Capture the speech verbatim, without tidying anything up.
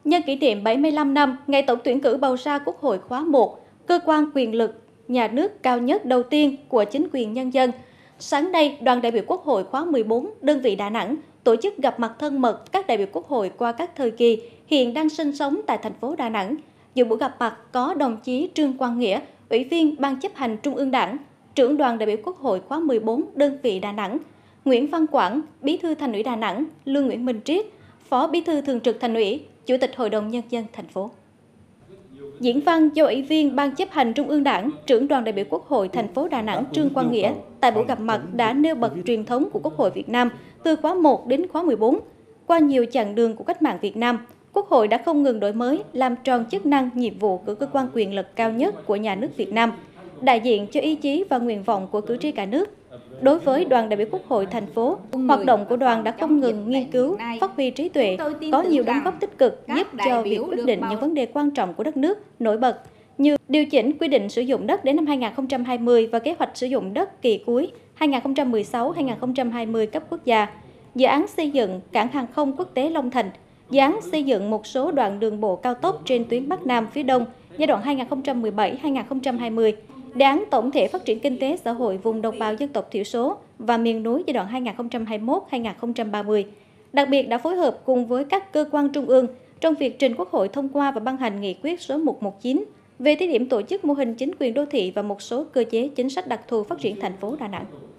Nhân kỷ niệm bảy mươi lăm năm ngày tổng tuyển cử bầu ra Quốc hội khóa một, cơ quan quyền lực nhà nước cao nhất đầu tiên của chính quyền nhân dân, sáng nay, đoàn đại biểu Quốc hội khóa mười bốn, đơn vị Đà Nẵng, tổ chức gặp mặt thân mật các đại biểu Quốc hội qua các thời kỳ hiện đang sinh sống tại thành phố Đà Nẵng. Dự buổi gặp mặt có đồng chí Trương Quang Nghĩa, Ủy viên Ban chấp hành Trung ương Đảng, trưởng đoàn đại biểu Quốc hội khóa mười bốn, đơn vị Đà Nẵng, Nguyễn Văn Quảng, Bí thư Thành ủy Đà Nẵng, Lương Nguyễn Minh Triết, Phó Bí thư Thường trực Thành ủy, Chủ tịch Hội đồng Nhân dân thành phố. Diễn văn do Ủy viên Ban chấp hành Trung ương Đảng, trưởng đoàn đại biểu Quốc hội thành phố Đà Nẵng Trương Quang Nghĩa tại buổi gặp mặt đã nêu bật truyền thống của Quốc hội Việt Nam từ khóa một đến khóa mười bốn. Qua nhiều chặng đường của cách mạng Việt Nam, Quốc hội đã không ngừng đổi mới, làm tròn chức năng, nhiệm vụ của cơ quan quyền lực cao nhất của nhà nước Việt Nam, đại diện cho ý chí và nguyện vọng của cử tri cả nước. Đối với đoàn đại biểu Quốc hội thành phố, hoạt động của đoàn đã không ngừng nghiên cứu, phát huy trí tuệ, có nhiều đóng góp tích cực giúp cho việc quyết định những vấn đề quan trọng của đất nước nổi bật, như điều chỉnh quy định sử dụng đất đến năm hai nghìn không trăm hai mươi và kế hoạch sử dụng đất kỳ cuối hai nghìn không trăm mười sáu đến hai nghìn không trăm hai mươi cấp quốc gia, dự án xây dựng cảng hàng không quốc tế Long Thành, dự án xây dựng một số đoạn đường bộ cao tốc trên tuyến Bắc Nam phía Đông giai đoạn hai nghìn không trăm mười bảy đến hai nghìn không trăm hai mươi, đề án tổng thể phát triển kinh tế xã hội vùng đồng bào dân tộc thiểu số và miền núi giai đoạn hai nghìn không trăm hai mươi mốt đến hai nghìn không trăm ba mươi. Đặc biệt đã phối hợp cùng với các cơ quan trung ương trong việc trình Quốc hội thông qua và ban hành nghị quyết số một trăm mười chín về thí điểm tổ chức mô hình chính quyền đô thị và một số cơ chế chính sách đặc thù phát triển thành phố Đà Nẵng.